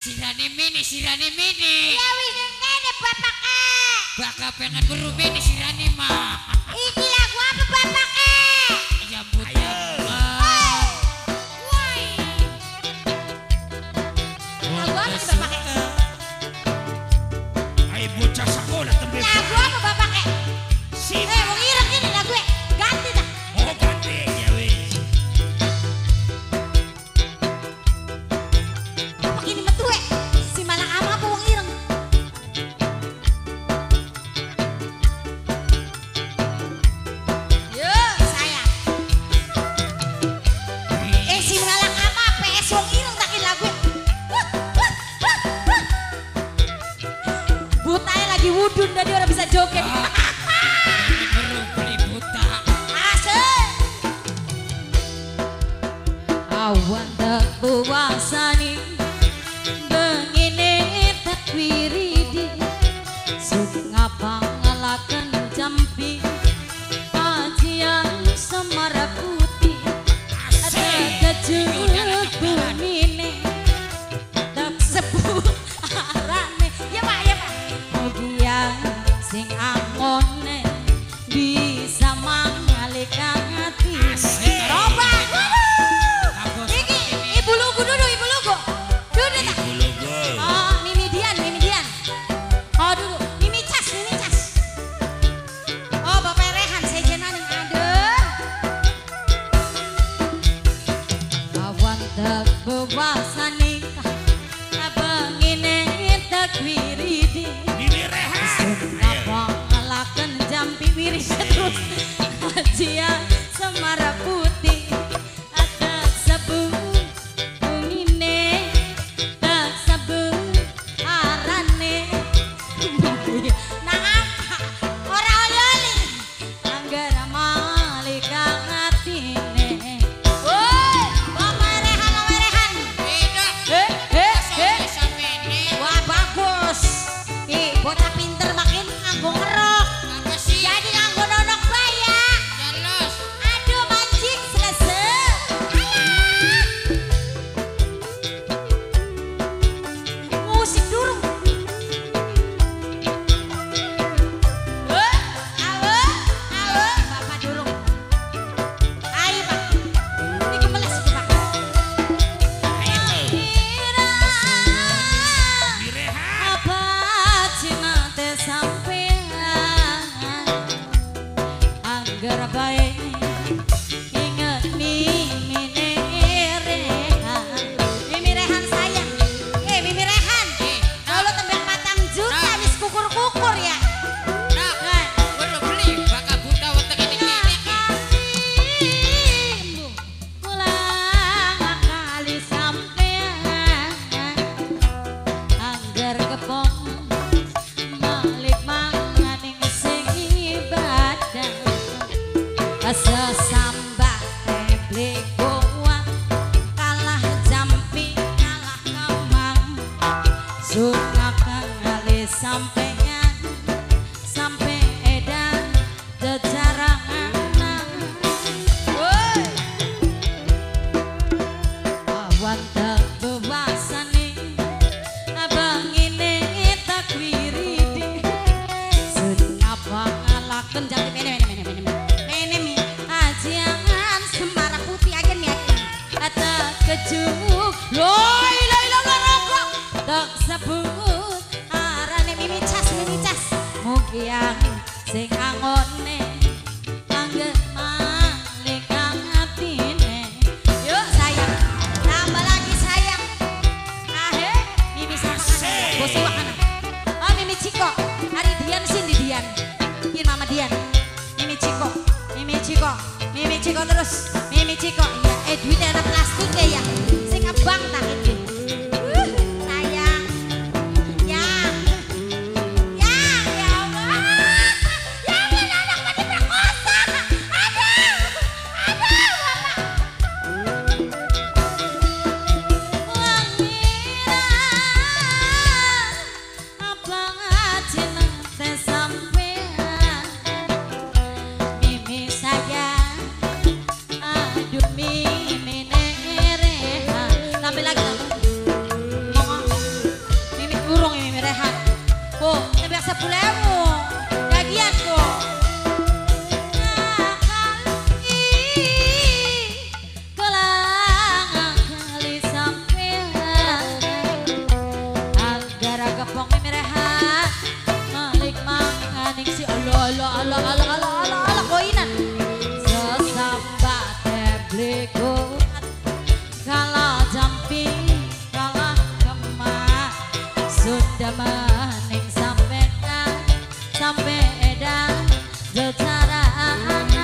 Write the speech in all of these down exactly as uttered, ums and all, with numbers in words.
Sirani mini, sirani mini. Ya wis ngene bapak e. Bakal pengen buru mini sirani mah. Iki lagu apa bapak e? Ya buta. Woi. Lagu apa nih bapak e? Ayo bocah sekolah tembe. Lagu apa bapak e? Si Eh wong ireng ini lagu e. Ganti dah. oh ganti ya wis. Bapak ini metu e. Si malang ama apa wong ireng? Yo, saya. Eh si malang ama P S wong ireng takin lagu e. Butae lagi wudun tadi orang bisa joget. Pengen buru beli buta. Asik. Awan tak puasani bengine tak wiridi suk ngapa ngalakan jampi ajian semara putih ada kejuk bumine tak sebut arane ya pak ya pak mugian sing angone bisa mengalihkan hati coba iki ibu lugu dulu ibu lugu dulu tak Logo. oh mimi dian mimi dian oh dulu mimi cas mimi cas oh bapak Rehan saya jenani aduh awan tak bewasa nikah abang ini tak wiridi Mimi Rehan. apa ngalakan jampi wiris terus aja semara putih ada sebut ungine tak sebut arane nah apa ora oli-oli anggara malika ngatine woi Mama Rehan Mama Rehan Beda. eh eh eh Sampai ini. wah bagus ih bocah pinter makin nganggo ngerok Apa sih? jadi nganggo nonok baya Jelas. aduh mancing selesai musik dulu eh halo halo bapak dulu ayo pak ini gemelas itu pak kira Mimi Rehan. apa cina teh sampean anggar bae inget mimi Rehan mimi Rehan sayang eh mimi Rehan kalau tembak patang juta wis kukur-kukur ya Nah, buru beli bakal buta wetek ini kene. kasimu ulang kali sampean anggar kepong balik manganing sing ibadah asa sambah teble goa kalah jampi kalah kamang suka kali sampean sampai edan jejarangan woi awan tak bewasani abang ini tak wiridi sun apa ngalaken jangan mene mene mene mene mene mi ajian semara putih aja mi ada kejuk loi loi loi ngerokok tak sebut arane mimi cas mimi cas mugian sing angone angge malika hatine yuk sayang tambah lagi sayang ahe mimi sama Asik. bos wakana oh mimi Ciko hari Dian sini Dian bikin mama Dian mimi Ciko mimi Ciko mimi Ciko terus mimi Ciko iya eh duit ada plastiknya ya sing abang tak ini Uh, sayang yang yang ya Allah yang anak tadi perkosa aduh aduh bapak wangira apa cina teh sampean mimi sayang aduh mimi Rehan sampai lagi bong mimi rehat malik manganing si Allah Allah Allah Allah Allah Allah Allah koinan sesambat tebli kuat kalau jampi kalau kemat sudah maning sampai kan sampai edan jejaran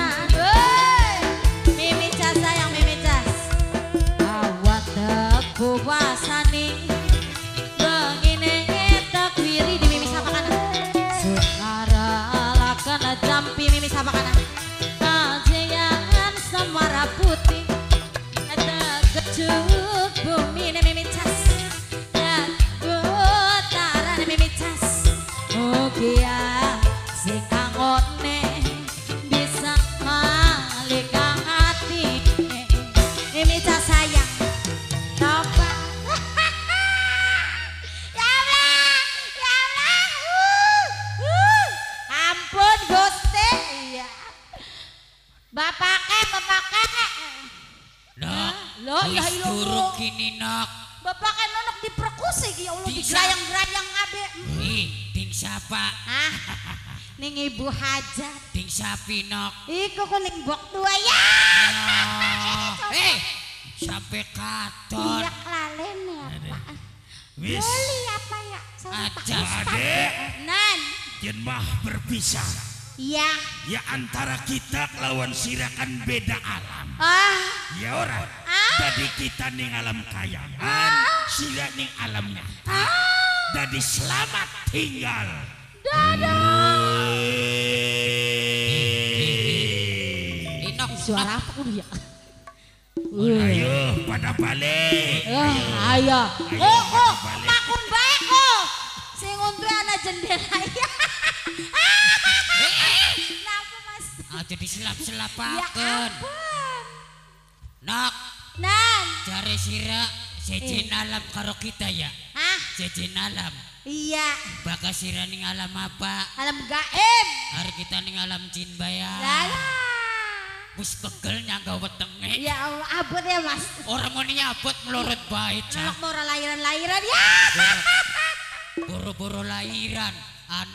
mimi cas sayang mimi cas awat teku wasani begini tekwiri di mimi sapa kanan sukara lakan jampi mimi sapa kanan kajian semara putih ada kecuk bumi ne mimi cas dan putaran mimi cas mugia sing angone bisa malika hati mimi cas sayang coba ya Allah ya Allah uh, uh. ampun Gusti iya bapake bapake Nok, lo ya wis ilu duruk kini nok. bapake nonok diperkusi ya Allah Bisa. digerayang-gerayang abe Ih, ting siapa? ah ning ibu hajat Ting sapi nok. iku kuning bok dua ya Oh, eh, sampai katon. iya kelalen ya Pak Wis, Beli apa ya Saya tak aja bisa. adek. Nan Yen mah berpisah. iya Ya antara kita lawan sirakan beda alam. ah Ya ora. Ah. Tadi kita ning alam kayangan, sila ning alam nyata. Jadi selamat tinggal. Inok suara apa kudu ya Ayo pada balik. ah ayo oh oh makun baik oh sing untuk anak jendela ya kenapa mas Aja diselap ya selapakan. ampun Nak, nan cari sira sejen alam karo kita ya. ah Sejen alam. iya Bakal sira ning alam apa? alam gaib Hari kita ning alam jin bayar. lala Wis pegel nyangga wetenge. ya Allah abot ya mas Orang mau nyabot melorot baik. anak mau lahiran-lahiran ya Boro-boro lahiran.